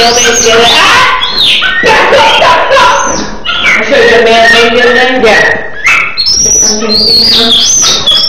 male baby together. Ah! I show you the male baby the other day? Yeah.